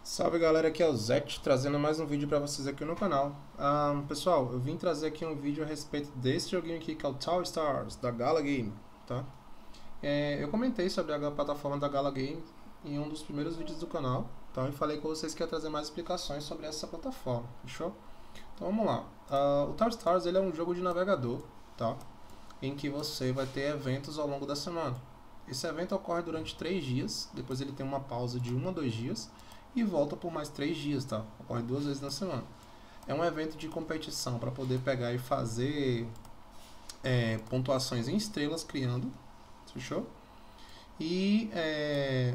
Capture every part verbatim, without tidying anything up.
Salve galera, aqui é o Zet, trazendo mais um vídeo pra vocês aqui no canal. Ah, pessoal, eu vim trazer aqui um vídeo a respeito desse joguinho aqui que é o Tower Stars, da Gala Game, tá? É, eu comentei sobre a plataforma da Gala Game em um dos primeiros vídeos do canal, tá? E falei com vocês que ia trazer mais explicações sobre essa plataforma, fechou? Então vamos lá. Ah, o Tower Stars ele é um jogo de navegador, tá? Em que você vai ter eventos ao longo da semana. Esse evento ocorre durante três dias, depois ele tem uma pausa de um a dois dias, e volta por mais três dias, tá? Ocorre duas vezes na semana. É um evento de competição para poder pegar e fazer é, pontuações em estrelas criando, fechou? E é,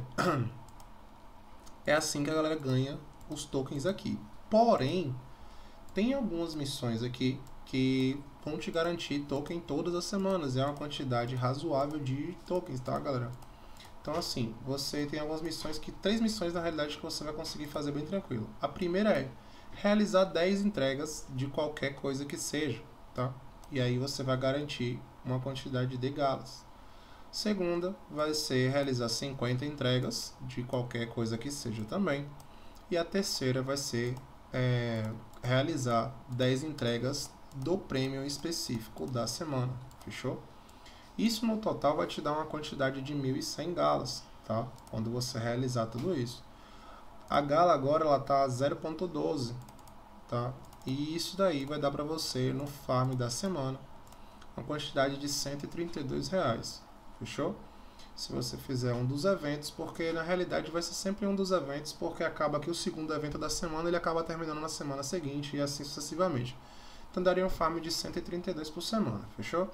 é assim que a galera ganha os tokens aqui. Porém, tem algumas missões aqui que vão te garantir token todas as semanas. É uma quantidade razoável de tokens, tá, galera? Então assim, você tem algumas missões, que três missões na realidade que você vai conseguir fazer bem tranquilo. A primeira é realizar dez entregas de qualquer coisa que seja, tá? E aí você vai garantir uma quantidade de galas. Segunda vai ser realizar cinquenta entregas de qualquer coisa que seja também. E a terceira vai ser é, realizar dez entregas do prêmio específico da semana, fechou? Isso no total vai te dar uma quantidade de mil e cem galas, tá? Quando você realizar tudo isso. A gala agora ela tá zero ponto doze, tá? E isso daí vai dar para você no farm da semana uma quantidade de cento e trinta e dois reais, fechou? Se você fizer um dos eventos, porque na realidade vai ser sempre um dos eventos, porque acaba que o segundo evento da semana ele acaba terminando na semana seguinte e assim sucessivamente. Então daria um farm de cento e trinta e dois por semana, fechou?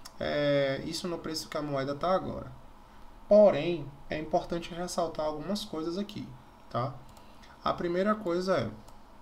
É, isso no preço que a moeda está agora. Porém, é importante ressaltar algumas coisas aqui, tá? A primeira coisa é,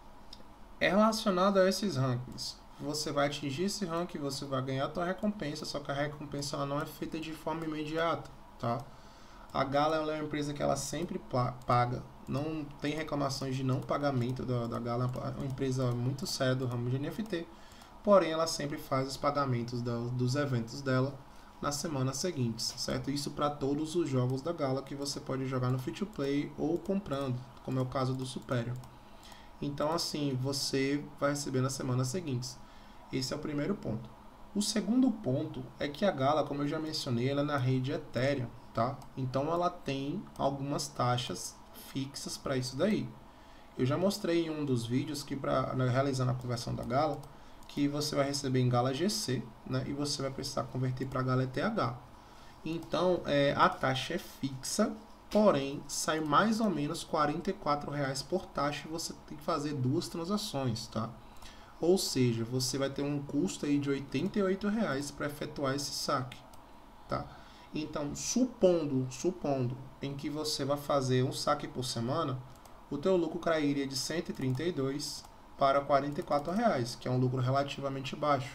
é relacionada a esses rankings. Você vai atingir esse ranking, você vai ganhar a sua recompensa, só que a recompensa ela não é feita de forma imediata, tá? A Gala ela é uma empresa que ela sempre paga, não tem reclamações de não pagamento da, da Gala, é uma empresa muito séria do ramo de N F T. Porém, ela sempre faz os pagamentos da, dos eventos dela nas semanas seguintes, certo? Isso para todos os jogos da Gala que você pode jogar no Free to Play ou comprando, como é o caso do Superior. Então, assim, você vai receber nas semanas seguintes. Esse é o primeiro ponto. O segundo ponto é que a Gala, como eu já mencionei, ela é na rede Ethereum, tá? Então, ela tem algumas taxas fixas para isso daí. Eu já mostrei em um dos vídeos que para realizar a conversão da Gala, que você vai receber em Gala G C, né, e você vai precisar converter para Gala E T H. Então, é, a taxa é fixa, porém, sai mais ou menos quarenta e quatro reais por taxa e você tem que fazer duas transações, tá? Ou seja, você vai ter um custo aí de oitenta e oito reais para efetuar esse saque, tá? Então, supondo, supondo em que você vai fazer um saque por semana, o teu lucro cairia de cento e trinta e dois para quarenta e quatro reais, que é um lucro relativamente baixo.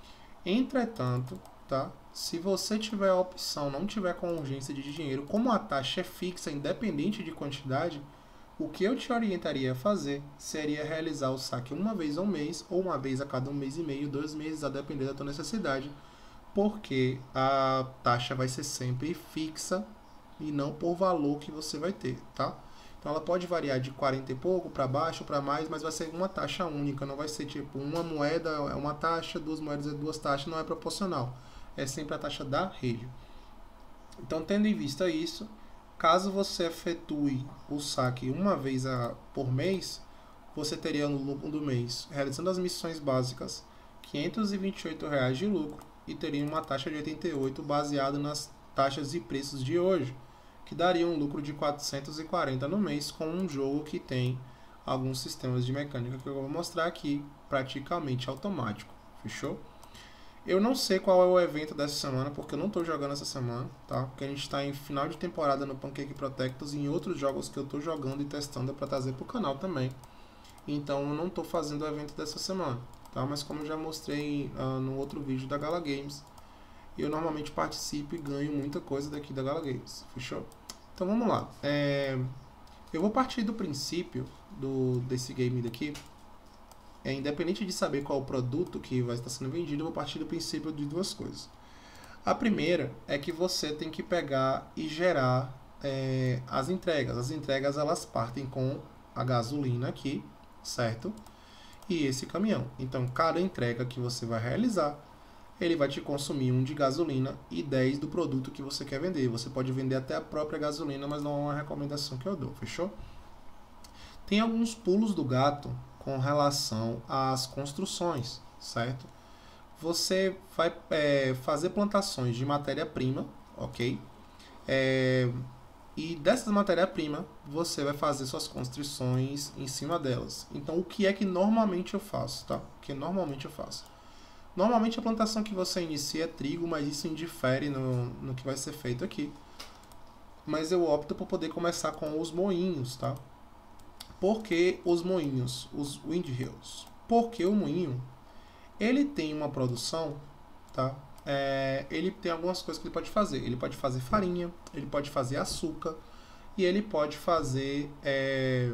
Entretanto, tá? Se você tiver a opção, não tiver com urgência de dinheiro, como a taxa é fixa, independente de quantidade, o que eu te orientaria a fazer seria realizar o saque uma vez ao mês, ou uma vez a cada um mês e meio, dois meses, a depender da tua necessidade, porque a taxa vai ser sempre fixa e não por valor que você vai ter, tá? Então ela pode variar de quarenta e pouco para baixo, para mais, mas vai ser uma taxa única, não vai ser tipo uma moeda é uma taxa, duas moedas é duas taxas, não é proporcional. É sempre a taxa da rede. Então, tendo em vista isso, caso você efetue o saque uma vez a, por mês, você teria no lucro do mês, realizando as missões básicas, quinhentos e vinte e oito reais de lucro e teria uma taxa de oitenta e oito baseada nas taxas e preços de hoje, que daria um lucro de quatrocentos e quarenta no mês com um jogo que tem alguns sistemas de mecânica que eu vou mostrar aqui, praticamente automático, fechou? Eu não sei qual é o evento dessa semana, porque eu não estou jogando essa semana, tá? Porque a gente está em final de temporada no Pancake Protectors e em outros jogos que eu estou jogando e testando para trazer para o canal também. Então eu não estou fazendo o evento dessa semana, tá? Mas como eu já mostrei uh, no outro vídeo da Gala Games, eu normalmente participo e ganho muita coisa daqui da Gala Games, fechou? Então vamos lá. É, eu vou partir do princípio do, desse game daqui. É, independente de saber qual o produto que vai estar sendo vendido, eu vou partir do princípio de duas coisas. A primeira é que você tem que pegar e gerar é, as entregas. As entregas elas partem com a gasolina aqui, certo? E esse caminhão. Então, cada entrega que você vai realizar, ele vai te consumir um de gasolina e dez do produto que você quer vender. Você pode vender até a própria gasolina, mas não é uma recomendação que eu dou, fechou? Tem alguns pulos do gato com relação às construções, certo? Você vai é, fazer plantações de matéria-prima, ok? É, e dessas matérias-primas, você vai fazer suas construções em cima delas. Então, o que é que normalmente eu faço, tá? O que normalmente eu faço? Normalmente a plantação que você inicia é trigo, mas isso indifere no, no que vai ser feito aqui. Mas eu opto por poder começar com os moinhos, tá? Por que os moinhos, os windmills? Porque o moinho, ele tem uma produção, tá? É, ele tem algumas coisas que ele pode fazer. Ele pode fazer farinha, ele pode fazer açúcar e ele pode fazer é,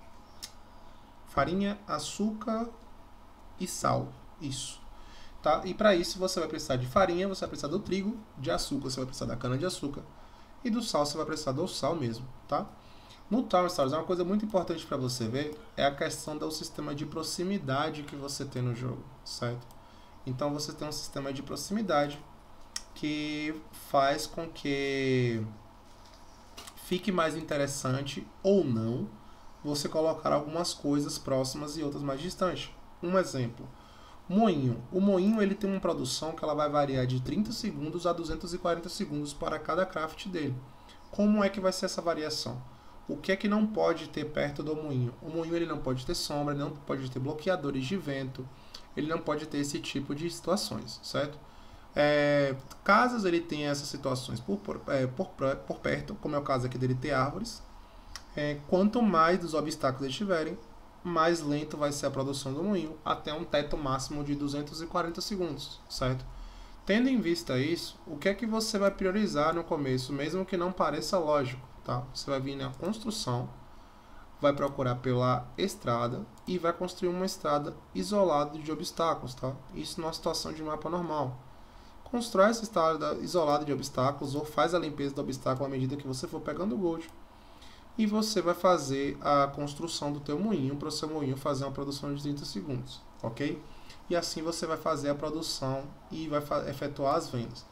farinha, açúcar e sal. Isso. Tá? E para isso você vai precisar de farinha, você vai precisar do trigo, de açúcar você vai precisar da cana de açúcar e do sal você vai precisar do sal mesmo, tá? No Tower Stars, uma coisa muito importante para você ver é a questão do sistema de proximidade que você tem no jogo, certo? Então você tem um sistema de proximidade que faz com que fique mais interessante ou não você colocar algumas coisas próximas e outras mais distantes. Um exemplo, moinho. O moinho ele tem uma produção que ela vai variar de trinta segundos a duzentos e quarenta segundos para cada craft dele. Como é que vai ser essa variação? O que é que não pode ter perto do moinho? O moinho ele não pode ter sombra, ele não pode ter bloqueadores de vento, ele não pode ter esse tipo de situações, certo? É, caso ele tenha essas situações por, por, é, por, por perto, como é o caso aqui dele ter árvores, é, quanto mais dos obstáculos eles tiverem, mais lento vai ser a produção do moinho, até um teto máximo de duzentos e quarenta segundos, certo? Tendo em vista isso, o que é que você vai priorizar no começo, mesmo que não pareça lógico, tá? Você vai vir na construção, vai procurar pela estrada e vai construir uma estrada isolada de obstáculos, tá? Isso numa situação de mapa normal. Constrói essa estrada isolada de obstáculos ou faz a limpeza do obstáculo à medida que você for pegando o gold. E você vai fazer a construção do teu moinho para o seu moinho fazer uma produção de trinta segundos, ok? E assim você vai fazer a produção e vai efetuar as vendas.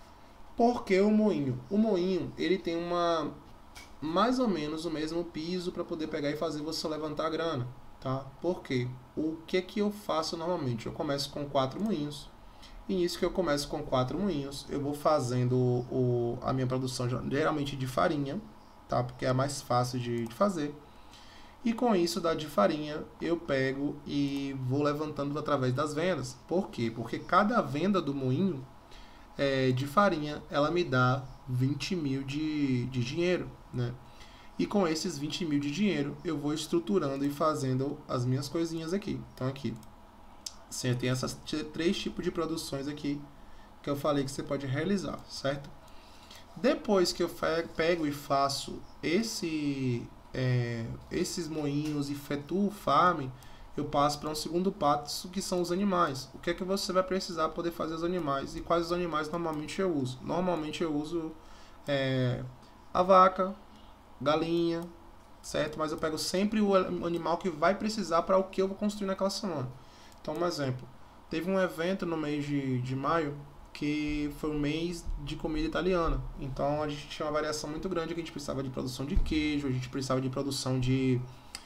Por que o moinho? O moinho ele tem uma mais ou menos o mesmo piso para poder pegar e fazer você levantar a grana, tá? Por quê? O que que eu faço normalmente? Eu começo com quatro moinhos. E nisso que eu começo com quatro moinhos, eu vou fazendo o, a minha produção geralmente de farinha, tá? Porque é a mais fácil de, de fazer. E com isso, da de farinha, eu pego e vou levantando através das vendas. Por quê? Porque cada venda do moinho é, de farinha, ela me dá vinte mil de, de dinheiro, né? E com esses vinte mil de dinheiro, eu vou estruturando e fazendo as minhas coisinhas aqui. Então aqui, você tem essas três tipos de produções aqui que eu falei que você pode realizar, certo? Depois que eu pego e faço esse, é, esses moinhos e efetuo o farm, eu passo para um segundo passo, que são os animais. O que é que você vai precisar para poder fazer os animais e quais os animais normalmente eu uso? Normalmente eu uso é, a vaca, galinha, certo? Mas eu pego sempre o animal que vai precisar para o que eu vou construir naquela semana. Então, um exemplo. Teve um evento no mês de, de maio que foi um mês de comida italiana. Então, a gente tinha uma variação muito grande, que a gente precisava de produção de queijo, a gente precisava de produção de,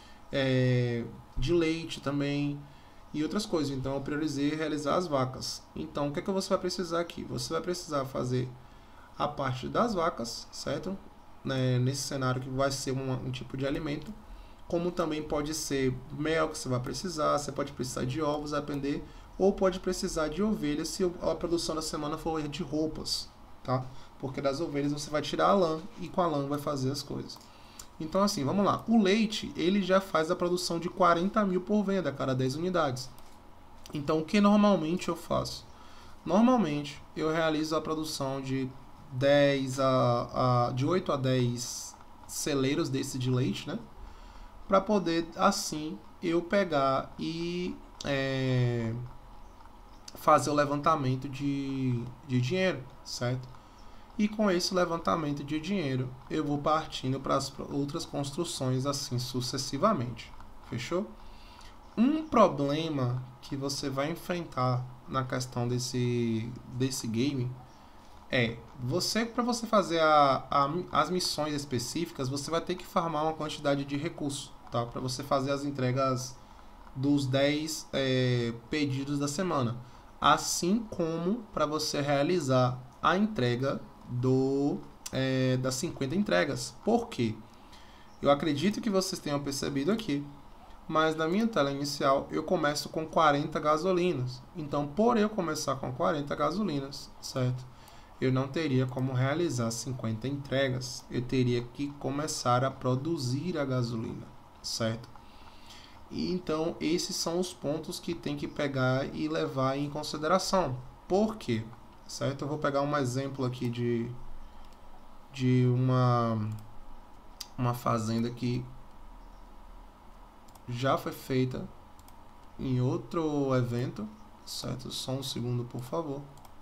é, de leite também e outras coisas. Então, eu priorizei realizar as vacas. Então, o que é que você vai precisar aqui? Você vai precisar fazer a parte das vacas, certo? Né, nesse cenário que vai ser um, um tipo de alimento, como também pode ser mel que você vai precisar, você pode precisar de ovos, a depender, ou pode precisar de ovelhas se a produção da semana for de roupas, tá? Porque das ovelhas você vai tirar a lã e com a lã vai fazer as coisas. Então assim, vamos lá. O leite, ele já faz a produção de quarenta mil por venda, a cada dez unidades. Então o que normalmente eu faço? Normalmente eu realizo a produção de dez a, a de oito a dez celeiros desse de leite, né? Para poder assim eu pegar e é, fazer o levantamento de, de dinheiro, certo? E com esse levantamento de dinheiro, eu vou partindo para as outras construções assim sucessivamente. Fechou? Um problema que você vai enfrentar na questão desse, desse game é, você para você fazer a, a, as missões específicas, você vai ter que farmar uma quantidade de recursos, tá? Para você fazer as entregas dos dez é, pedidos da semana. Assim como para você realizar a entrega do, é, das cinquenta entregas. Por quê? Eu acredito que vocês tenham percebido aqui, mas na minha tela inicial eu começo com quarenta gasolinas. Então, por eu começar com quarenta gasolinas, certo? Eu não teria como realizar cinquenta entregas. Eu teria que começar a produzir a gasolina, certo? E então, esses são os pontos que tem que pegar e levar em consideração. Por quê? Certo? Eu vou pegar um exemplo aqui de, de uma, uma fazenda que já foi feita em outro evento, certo? Só um segundo, por favor.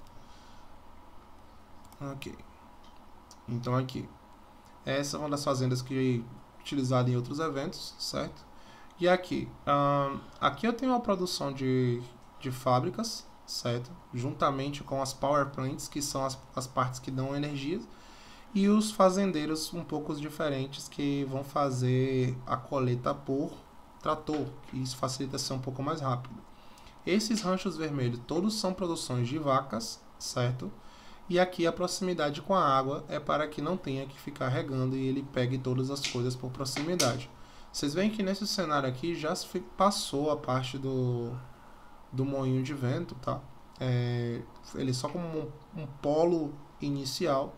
Ok. Então aqui, essa é uma das fazendas que é utilizada em outros eventos, certo? E aqui, um, aqui eu tenho a produção de, de fábricas, certo? Juntamente com as power plants, que são as, as partes que dão energia, e os fazendeiros um pouco diferentes que vão fazer a colheita por trator, que isso facilita ser um pouco mais rápido. Esses ranchos vermelhos todos são produções de vacas, certo? E aqui a proximidade com a água é para que não tenha que ficar regando e ele pegue todas as coisas por proximidade. Vocês veem que nesse cenário aqui já se passou a parte do, do moinho de vento, tá? É, ele é só como um, um polo inicial,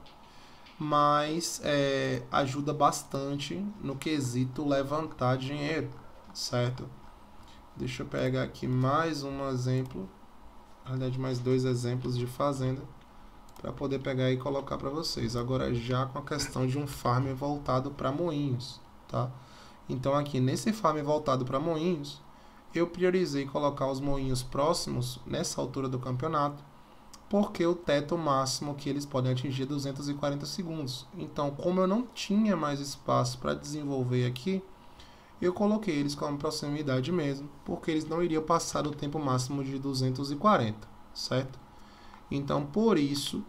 mas é, ajuda bastante no quesito levantar dinheiro, certo? Deixa eu pegar aqui mais um exemplo, na verdade mais dois exemplos de fazenda, para poder pegar e colocar para vocês. Agora já com a questão de um farm voltado para moinhos, tá? Então aqui nesse farm voltado para moinhos, eu priorizei colocar os moinhos próximos nessa altura do campeonato, porque o teto máximo que eles podem atingir é duzentos e quarenta segundos. Então, como eu não tinha mais espaço para desenvolver aqui, eu coloquei eles com a proximidade mesmo, porque eles não iriam passar do tempo máximo de duzentos e quarenta, certo? Então, por isso,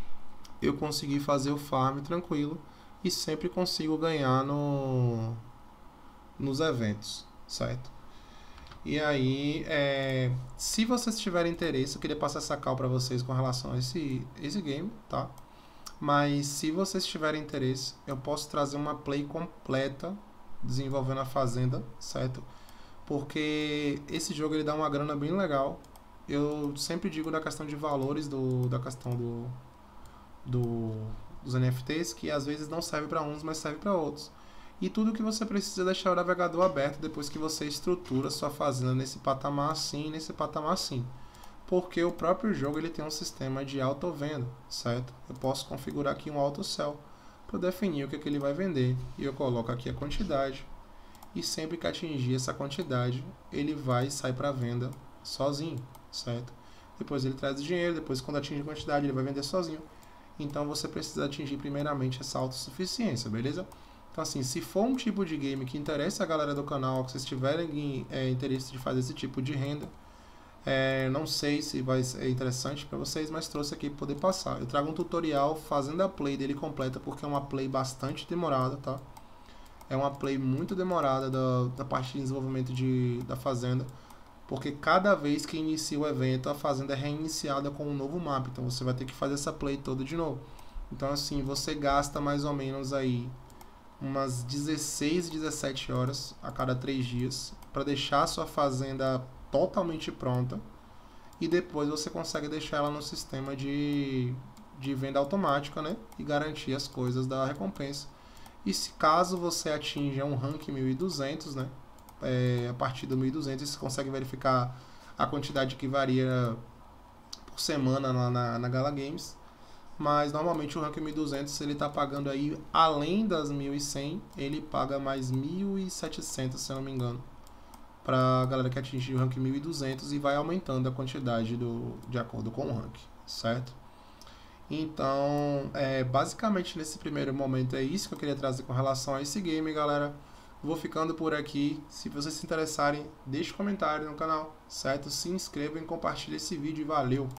eu consegui fazer o farm tranquilo e sempre consigo ganhar no, nos eventos, certo? E aí, é, se vocês tiverem interesse, eu queria passar essa cal para vocês com relação a esse, esse game, tá? Mas se vocês tiverem interesse, eu posso trazer uma play completa desenvolvendo a fazenda, certo? Porque esse jogo ele dá uma grana bem legal. Eu sempre digo da questão de valores do, da questão do, do, dos N F Ts, que às vezes não serve para uns, mas serve para outros. E tudo que você precisa é deixar o navegador aberto depois que você estrutura sua fazenda nesse patamar assim, nesse patamar assim. Porque o próprio jogo ele tem um sistema de auto-venda, certo? Eu posso configurar aqui um auto-sell para definir o que, é que ele vai vender. E eu coloco aqui a quantidade. E sempre que atingir essa quantidade, ele vai sair para venda sozinho, certo? Depois ele traz o dinheiro, depois quando atingir a quantidade, ele vai vender sozinho. Então você precisa atingir primeiramente essa autossuficiência, beleza? Então assim, se for um tipo de game que interessa a galera do canal, que vocês tiverem é, interesse de fazer esse tipo de renda, é, não sei se vai ser interessante para vocês, mas trouxe aqui para poder passar. Eu trago um tutorial fazendo a play dele completa, porque é uma play bastante demorada, tá? É uma play muito demorada da, da parte de desenvolvimento de, da fazenda, porque cada vez que inicia o evento, a fazenda é reiniciada com um novo mapa, então você vai ter que fazer essa play toda de novo. Então assim, você gasta mais ou menos aí umas dezesseis, dezessete horas a cada três dias para deixar a sua fazenda totalmente pronta e depois você consegue deixar ela no sistema de, de venda automática, né? E garantir as coisas da recompensa. E se caso você atinja um rank mil e duzentos, né? É, a partir do mil e duzentos você consegue verificar a quantidade que varia por semana lá na, na Gala Games. Mas normalmente o rank mil e duzentos ele está pagando aí, além das mil e cem, ele paga mais mil e setecentos, se eu não me engano, para a galera que atingir o rank mil e duzentos, e vai aumentando a quantidade do, de acordo com o rank, certo? Então, é, basicamente nesse primeiro momento é isso que eu queria trazer com relação a esse game, galera. Vou ficando por aqui. Se vocês se interessarem, deixe um comentário no canal, certo? Se inscrevam e compartilhem esse vídeo. Valeu!